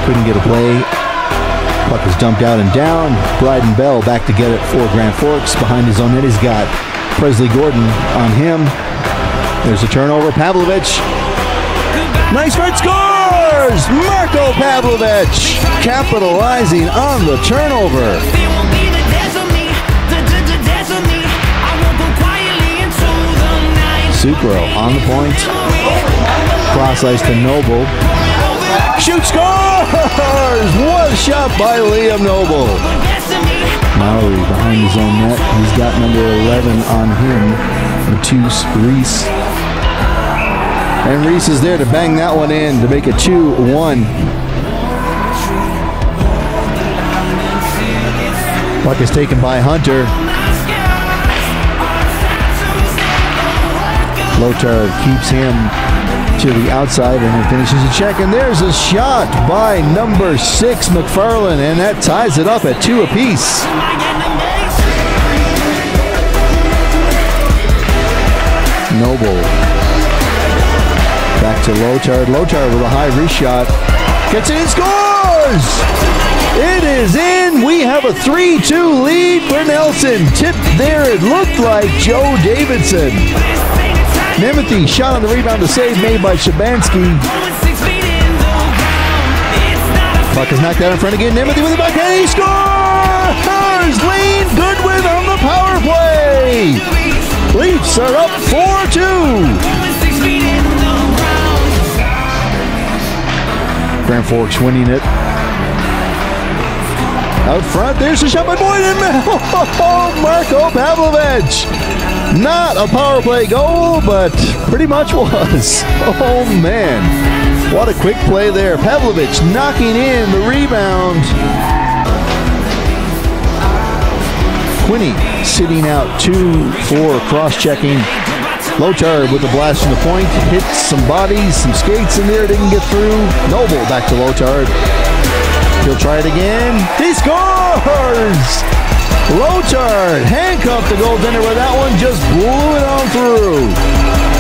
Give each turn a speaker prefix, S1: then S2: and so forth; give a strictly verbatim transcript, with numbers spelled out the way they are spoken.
S1: couldn't get a play. Puck is dumped out and down. Bryden Bell back to get it for Grand Forks. Behind his own net, he's got Presley Gordon on him. There's a turnover. Pavlovich. Nice red scores! Marco Pavlovich capitalizing on the turnover. Sucro on the point. Cross ice to Noble. Shoot, scores! What a shot by Liam Noble. Maury behind his own net. He's got number eleven on him. Matus Reese. And Reese is there to bang that one in to make it two one. Puck is taken by Hunter. Lotard keeps him to the outside and then finishes a check. And there's a shot by number six, McFarland, and that ties it up at two apiece. Noble. Back to Lotard. Lotard with a high wrist shot. Gets it and scores! It is in. We have a three two lead for Nelson. Tipped there, it looked like Joe Davidson. Nemeth shot on the rebound, the save made by Shabansky. Puck is knocked out in front again. Nemeth with the backhand. He scores! Lane Goodwin on the power play. Leafs are up four two. Grand Forks winning it. Out front, there's a shot by Boyden. Oh, Marco Pavlovich. Not a power play goal, but pretty much was. Oh, man. What a quick play there. Pavlovich knocking in the rebound. Quinney sitting out two for cross-checking. Lotard with the blast from the point. Hits some bodies, some skates in there. Didn't get through. Noble back to Lotard. He'll try it again. He scores! Lotard handcuffed the goaltender, but that one just blew it on through.